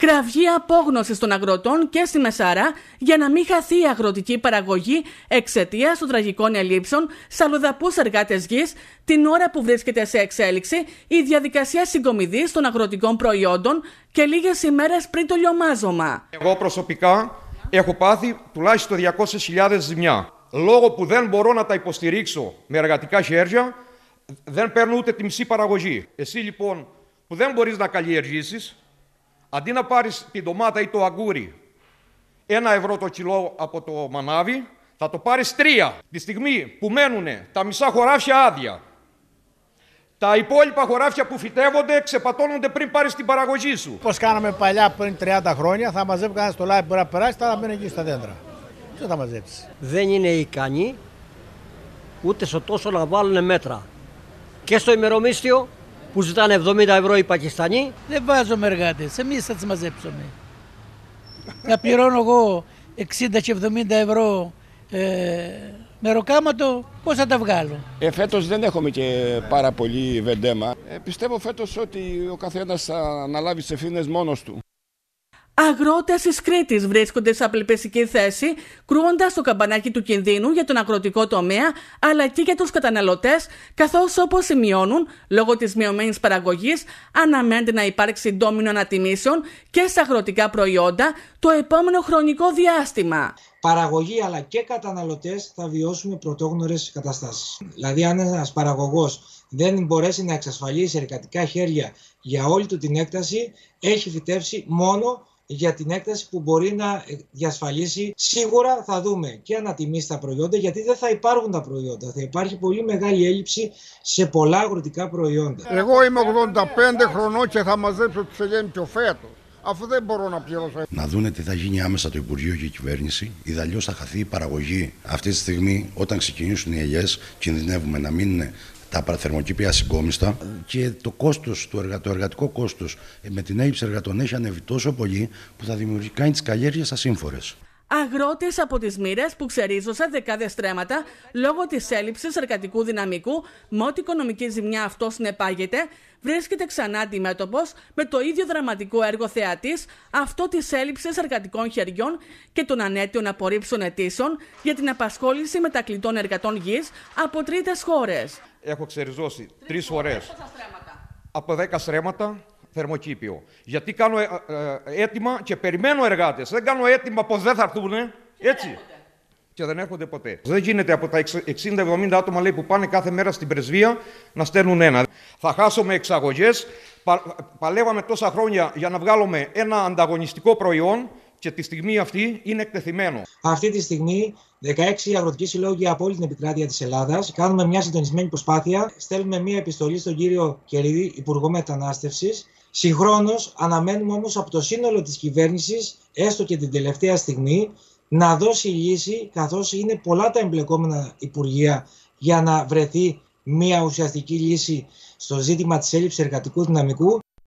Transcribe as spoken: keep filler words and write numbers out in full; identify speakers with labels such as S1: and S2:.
S1: Κραυγή απόγνωσης των αγροτών και στη Μεσαρά για να μην χαθεί η αγροτική παραγωγή εξαιτίας των τραγικών ελλείψεων σε αλλοδαπούς εργάτες γης, την ώρα που βρίσκεται σε εξέλιξη η διαδικασία συγκομιδής των αγροτικών προϊόντων και λίγες ημέρες πριν το λιωμάζωμα.
S2: Εγώ προσωπικά έχω πάθει τουλάχιστον διακόσιες χιλιάδες ζημιά. Λόγω που δεν μπορώ να τα υποστηρίξω με εργατικά χέρια, δεν παίρνω ούτε τη μισή παραγωγή. Εσύ λοιπόν που δεν μπορείς να καλλιεργήσεις, αντί να πάρεις την ντομάτα ή το αγκούρι ένα ευρώ το κιλό από το μανάβι, θα το πάρεις τρία. Τη στιγμή που μένουν τα μισά χωράφια άδεια, τα υπόλοιπα χωράφια που φυτεύονται ξεπατώνονται πριν πάρεις την παραγωγή σου.
S3: Πώς κάναμε παλιά πριν τριάντα χρόνια, θα μαζεύει κανένα το λάδι που μπορεί να περάσει, θα μένει εκεί στα δέντρα. Ποιο θα μαζέψει.
S4: Δεν είναι ικανοί ούτε σε τόσο να βάλουν μέτρα. Και στο ημερομίσθιο που ζητάνε εβδομήντα ευρώ οι Πακιστανοί.
S5: Δεν βάζουμε εργάτες, εμείς θα τις μαζέψουμε. Να πληρώνω εγώ εξήντα και εβδομήντα ευρώ ε, μεροκάματο, πώς θα τα βγάλω.
S6: Ε, φέτος δεν έχουμε και πάρα πολύ βεντέμα. Ε, πιστεύω φέτος ότι ο καθένας θα αναλάβει τις ευθύνες μόνος του.
S1: Αγρότες της Κρήτης βρίσκονται σε απελπιστική θέση, κρούοντας το καμπανάκι του κινδύνου για τον αγροτικό τομέα, αλλά και για τους καταναλωτές, καθώς όπως σημειώνουν, λόγω της μειωμένης παραγωγής, αναμένεται να υπάρξει ντόμινο ανατιμήσεων και στα αγροτικά προϊόντα το επόμενο χρονικό διάστημα.
S7: Παραγωγή αλλά και καταναλωτές θα βιώσουμε πρωτόγνωρες καταστάσεις. Δηλαδή, αν ένας παραγωγός δεν μπορέσει να εξασφαλίσει εργατικά χέρια για όλη του την έκταση, έχει φυτεύσει μόνο για την έκταση που μπορεί να διασφαλίσει. Σίγουρα θα δούμε και ανατιμήσει τα προϊόντα, γιατί δεν θα υπάρχουν τα προϊόντα. Θα υπάρχει πολύ μεγάλη έλλειψη σε πολλά αγροτικά προϊόντα.
S8: Εγώ είμαι ογδόντα πέντε χρονών και θα μαζέψω τις ελιές πιο φέτος, αφού δεν μπορώ να πληρώσω.
S9: Να δούνε τι θα γίνει άμεσα το Υπουργείο και η κυβέρνηση, ιδαλλιώς θα χαθεί η παραγωγή. Αυτή τη στιγμή, όταν ξεκινήσουν οι ελιές, κινδυνεύουμε να μείνουν τα παραθερμοκήπια συγκόμιστα και το κόστος, το, εργα, το εργατικό κόστος με την έλλειψη εργατών έχει ανέβει τόσο πολύ που θα δημιουργήσει τις καλλιέργειες ασύμφορες.
S1: Αγρότες από τις Μοίρες που ξερίζωσαν δεκάδες στρέμματα λόγω της έλλειψης εργατικού δυναμικού, με ό,τι οικονομική ζημιά αυτό συνεπάγεται, βρίσκεται ξανά αντιμέτωπος με το ίδιο δραματικό έργο θεατής, αυτό της έλλειψης εργατικών χεριών και των ανέτειων απορρίψεων αιτήσεων για την απασχόληση μετακλητών εργατών γης από τρίτες χώρες.
S2: Έχω ξεριζώσει τρεις φορές από δέκα στρέμματα θερμοκήπιο. Γιατί κάνω ε, ε, έτοιμα και περιμένω εργάτες. Δεν κάνω έτοιμα πως δεν θα έρθουν, έτσι. Και δεν έρχονται ποτέ. Δεν γίνεται από τα εξήντα εβδομήντα άτομα, λέει, που πάνε κάθε μέρα στην πρεσβεία να στέλνουν ένα. Θα χάσουμε εξαγωγές. Πα, παλεύαμε τόσα χρόνια για να βγάλουμε ένα ανταγωνιστικό προϊόν και τη στιγμή αυτή είναι εκτεθειμένο.
S7: Αυτή τη στιγμή δεκαέξι αγροτικοί συλλόγοι από όλη την επικράτεια της Ελλάδας κάνουμε μια συντονισμένη προσπάθεια. Στέλνουμε μια επιστολή στον κύριο Κερίδη, Υπουργό Μετανάστευσης. Συγχρόνως αναμένουμε όμως από το σύνολο της κυβέρνησης, έστω και την τελευταία στιγμή, να δώσει λύση, καθώς είναι πολλά τα εμπλεκόμενα υπουργεία, για να βρεθεί μια ουσιαστική λύση στο ζήτημα της έλλειψης εργατικού δυναμικού.